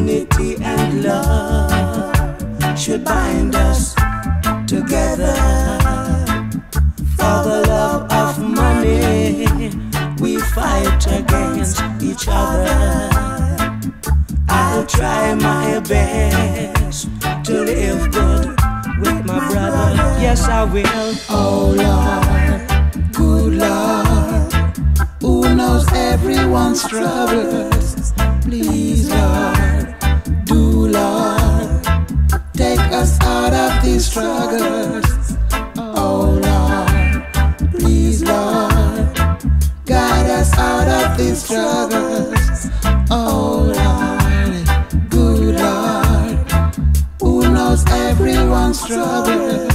unity and love should bind us together. For the love of money, we fight against each other. I'll try my best to live good with my brother. Yes, I will. Oh Lord, good Lord, who knows everyone's troubles. Please, Lord, do, Lord, take us out of these struggles. Oh Lord, please, Lord, guide us out of these struggles. Oh Lord, good Lord, who knows everyone's troubles.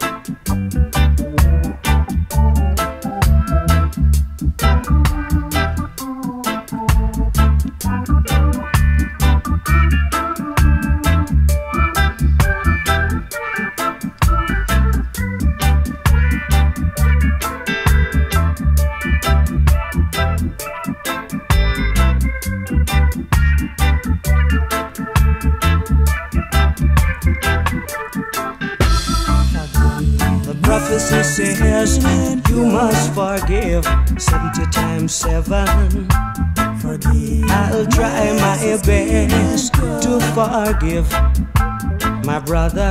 Prophecy says you must forgive 70 times 7. I'll try my best to forgive my brother.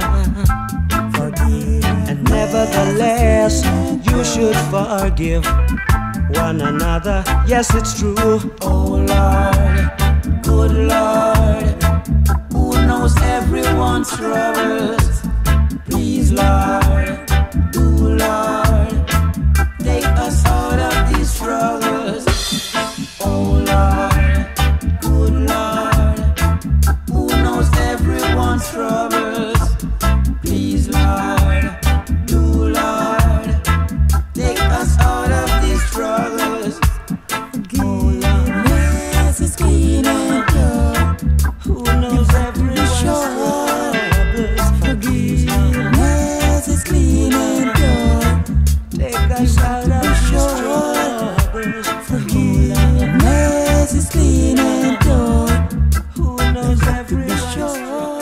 And nevertheless, you should forgive one another. Yes, it's true. Oh Lord, good Lord, who knows everyone's troubles. Please, Lord, do, Lord, take us out of these struggles. Oh Lord, good Lord, who knows everyone's troubles. Please, Lord, do, Lord, take us out of these struggles. Forgiveness is clean and pure. Who knows everyone's troubles? Forgiveness is clean and pure. Take us out of these troubles. Forgiveness is clean and pure. Who knows everyone's troubles?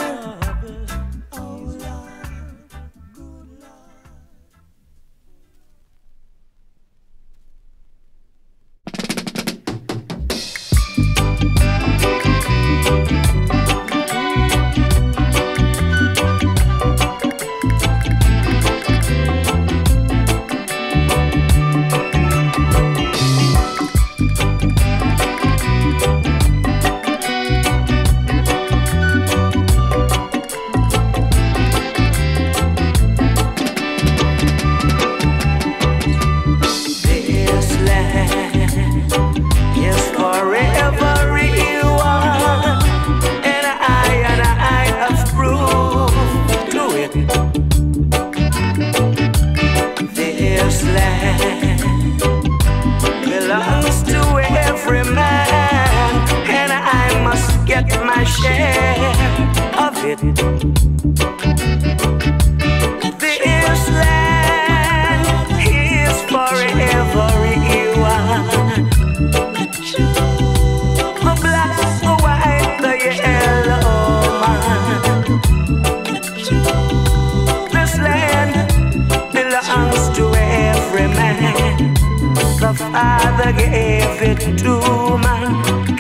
Father gave it to mankind.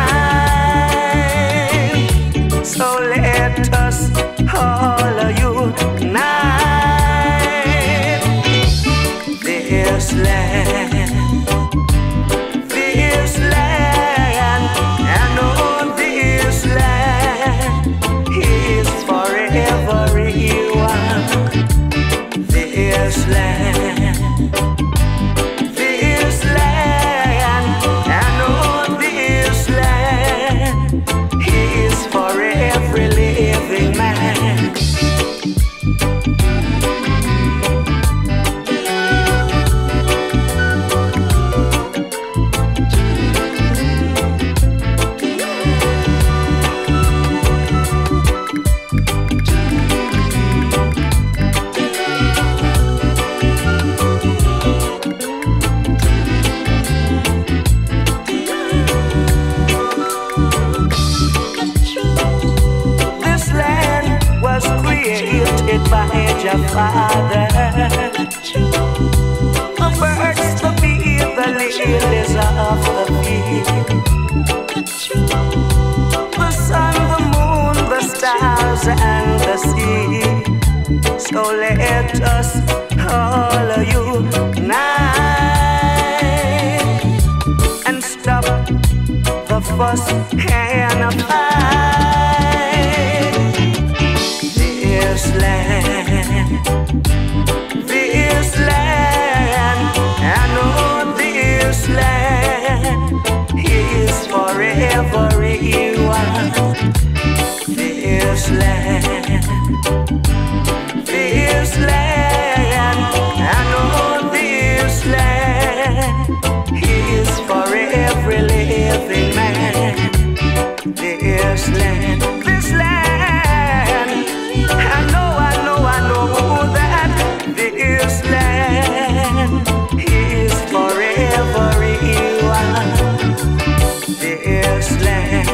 So let us all unite. This land, and on this land is forever one. This land, and on this by your Father. The birds to be the lilies of the field, the sun, the moon, the stars, and the sea. So let us all unite and stop the fuss and the fight. This land, I know this land is for everyone. This land, I know this land is for every living man. This land, I know that this land is for everyone. This land,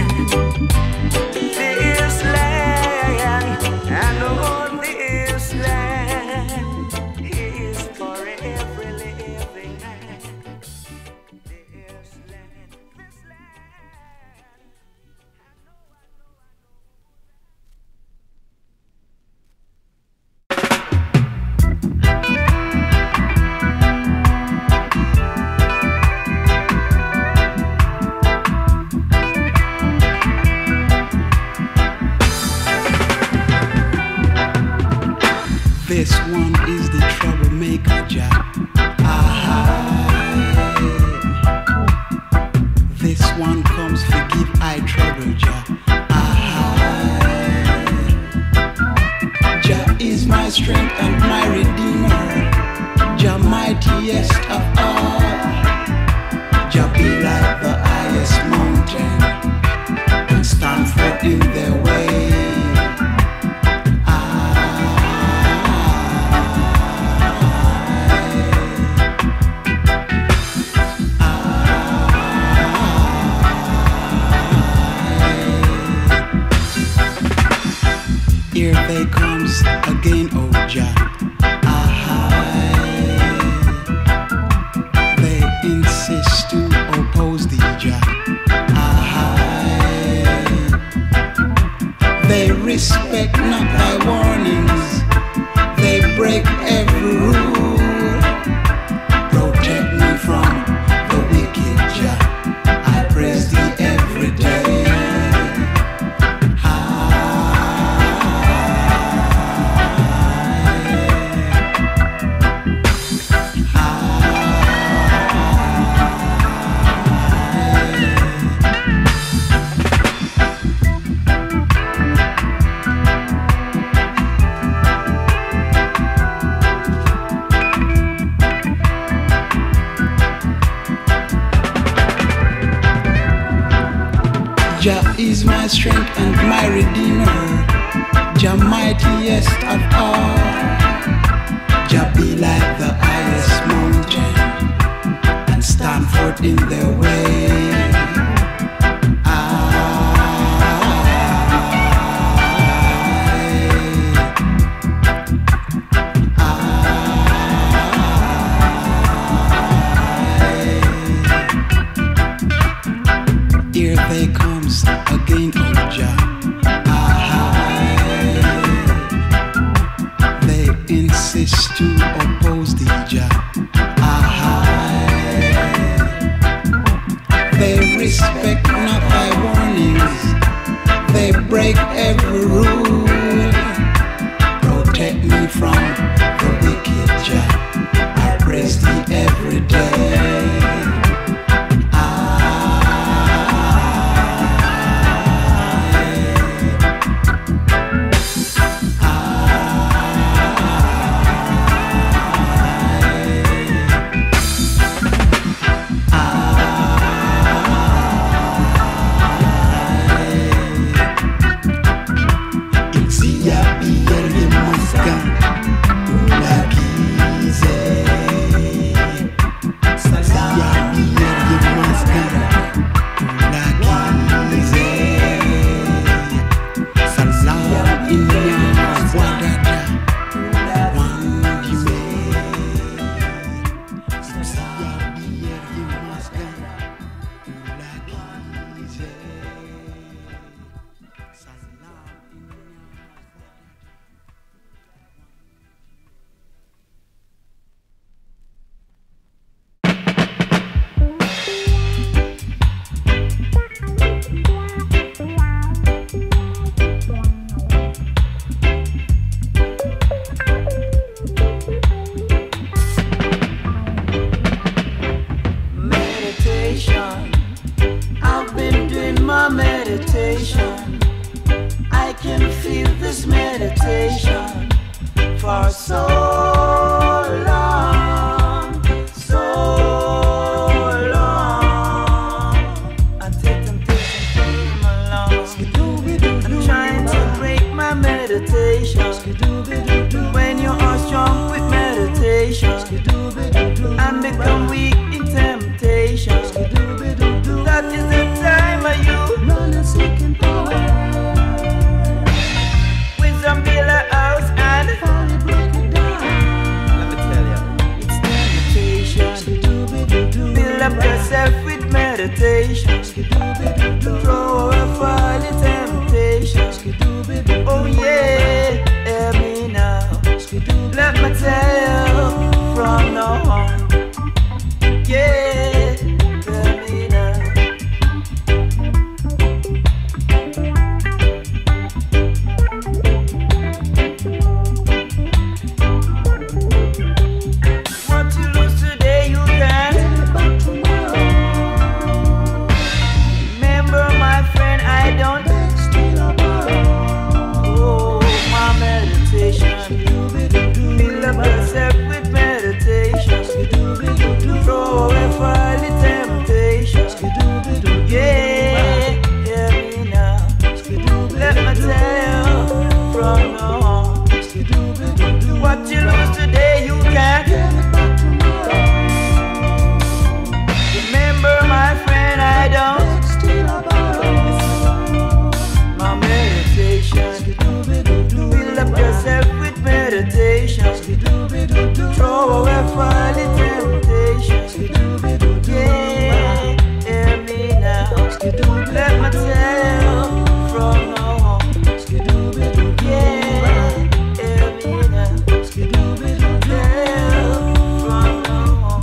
I know this land is for every living man. This land. This one is the troublemaker, Jah. This one comes to give I trouble, Jah. Jah is my strength and my redeemer, Jah mightiest of all. Jah be like the highest mountain and stand forth in their way. Here they comes again, oh Jah. They insist to oppose thee, Jah. They respect not thy warnings. They break every rule. Protect me from the wicked, Jah. I praise thee every day. Jah is my strength and my redeemer, Jah mightiest of all. Jah be like the highest mountain and stand forth in their way. Here they comes again, oh Jah. They insist to oppose thee, Jah. They respect not thy warnings. They break every rule. Protect me from the wicked, Jah. I praise thee every day. my meditation. I can feel this meditation for so long, so long. Until temptation came along. I'm trying to break my meditation. When you are strong with meditation and become weak in temptation, that is the time of you. Wisdom build a house and let me tell you, it's meditation. Build up yourself with meditation. Throw away all the temptation. Oh yeah, hear me now. Let me tell you from now on. Yeah, hear me now. What you lose today, you can. Remember, my friend, I don't. Oh, my meditation. Build up yourself with meditation. Throw away all the temptation. Yeah, hear me now. Let me tell you from now on. What you lose today, you can't. Remember, my friend, I don't. My meditation. Build up yourself with meditation. Throw away all the temptation. Yeah, hear me now. Let me tell you from now on. Yeah, hear me now. Tell from now on.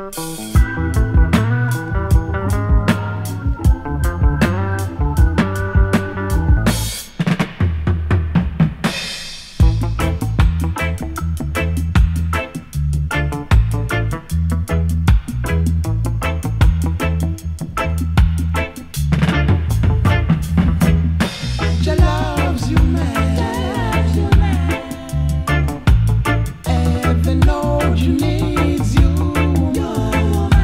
Every note you needs you.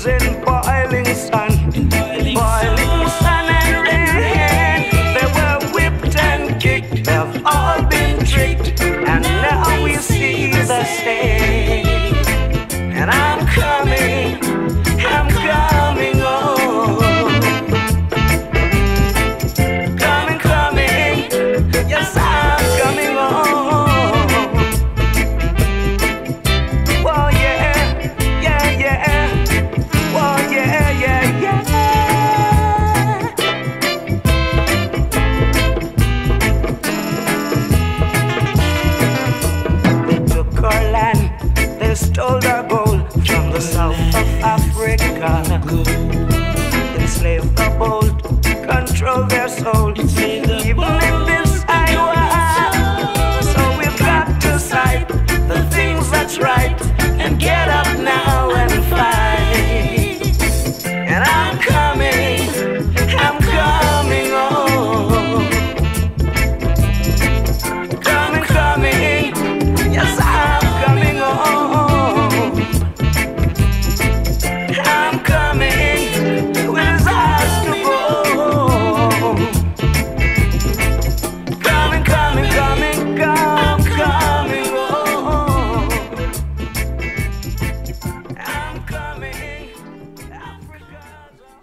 days in boiling sun, boiling sun, and then they were whipped and kicked. They've all been tricked, and now we see the same. And I'm coming home. Coming, yes, I'm coming home. Oh yeah, yeah, yeah. Oh yeah, yeah, yeah. They took our land, they stole our gold from the south of Africa. Enslaved the bold, control their soul, even in this Iowa. So we've got to cite the things that's right and get up now and fight. And I'm coming home. Coming, yes, I'm coming home. I'm coming with his eyes to go. Coming, I'm coming home. I'm coming, Africa's home.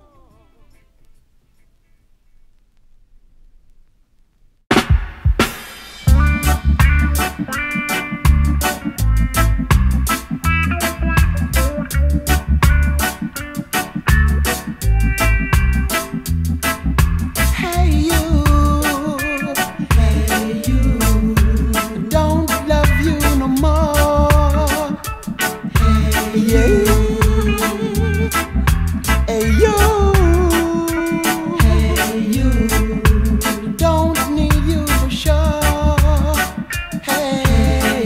Hey you, don't love you no more. Hey you, don't need you for sure. Hey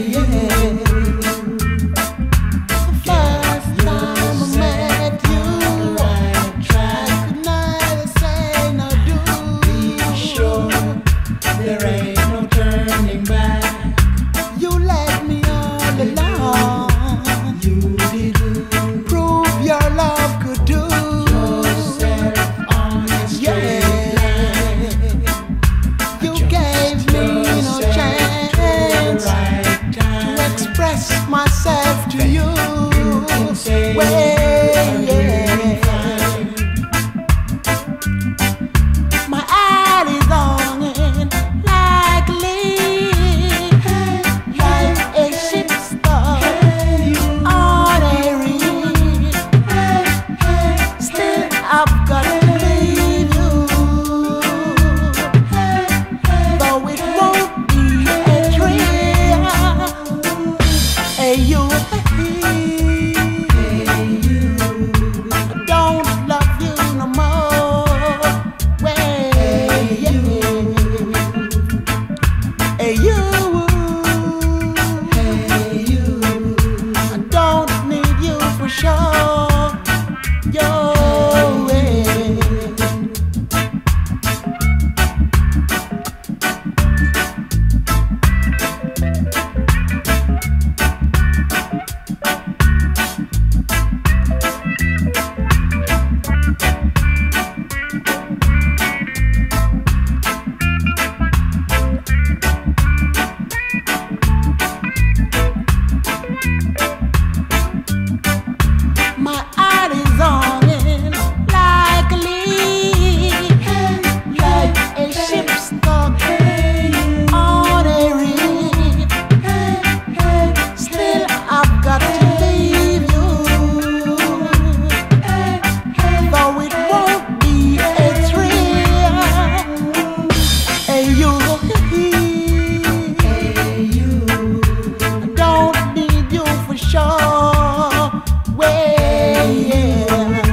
first time I met you, I could neither say nor do. Be sure there ain't no turning back. You led me all along. You did prove your love could do. Yourself on the straight line. You gave me no chance to express myself to you. My eye is on it like a leaf, like a ship stuck on a reef. Still I've got to leave you, though it won't be a dream. Hey you, don't love you no more. Hey you, I don't need you for sure. Yo, my eye is on it like a leaf, like a ship stuck on a reef. Still I've got to leave you, though it won't be a thrill. Hey you, I don't need you for sure. Well, yeah.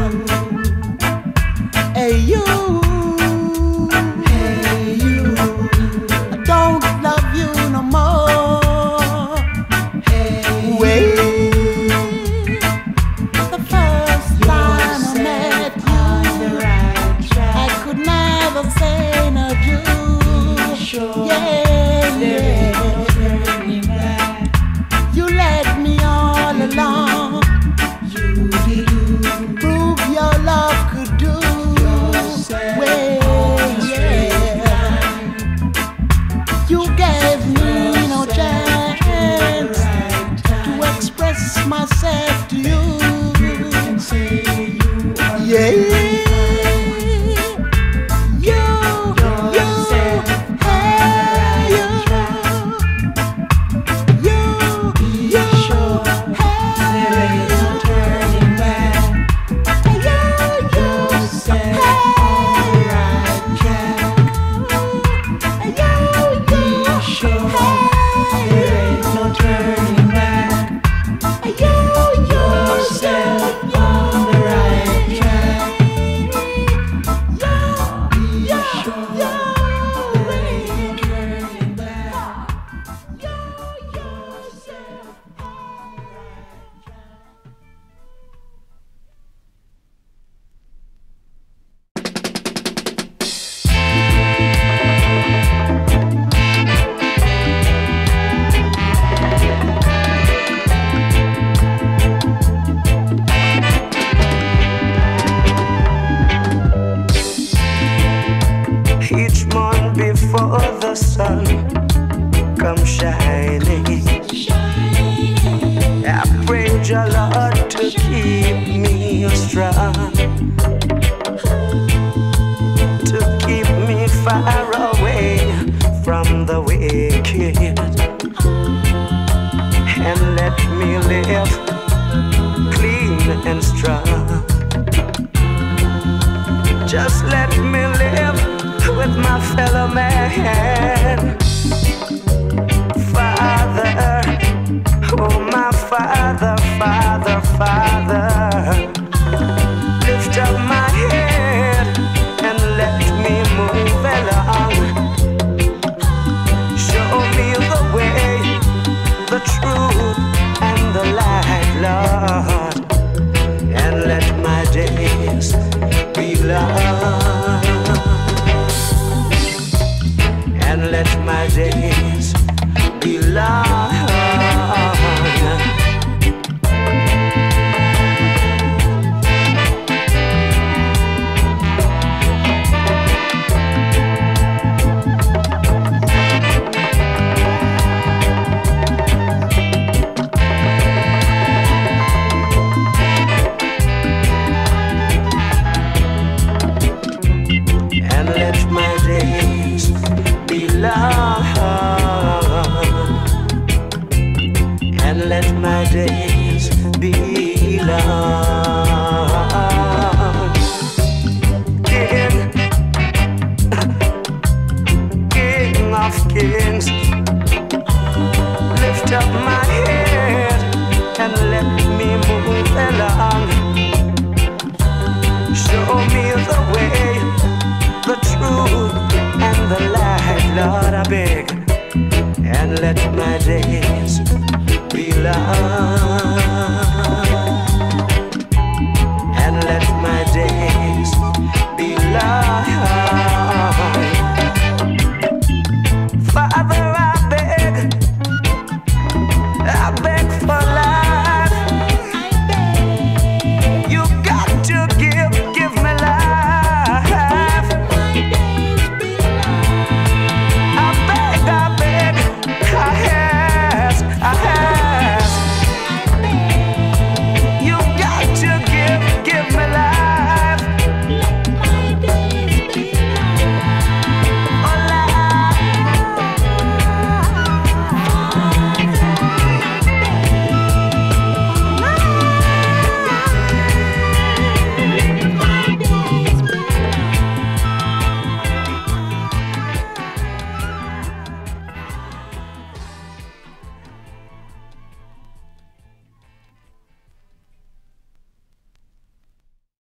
Just let me live with my fellow man.